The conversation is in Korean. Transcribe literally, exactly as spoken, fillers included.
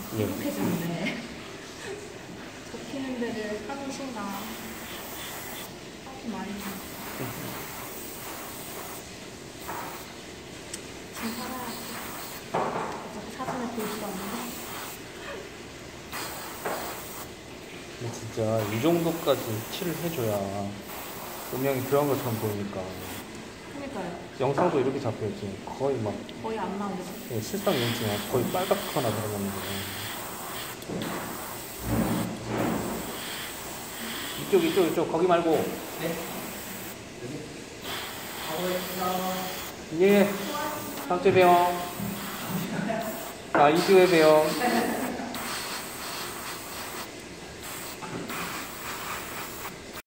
예. 행복해지는데. 접히는 데를 하는 순간 하기 많이 좀 살아야지. 어차피 사진을 볼 수 없는데. 근데 진짜 이 정도까지 칠을 해줘야 음영이 들어간 것처럼 보이니까. 그러니까요. 영상도 이렇게 잡혀있지. 거의 막 거의 안 나오죠. 예, 실상이었지만 거의 빨갛거나 들어갔는데. 이쪽 이쪽 이쪽 거기 말고. 네. 예. 다음 주에 봬요. 자, 이 주에 봬요.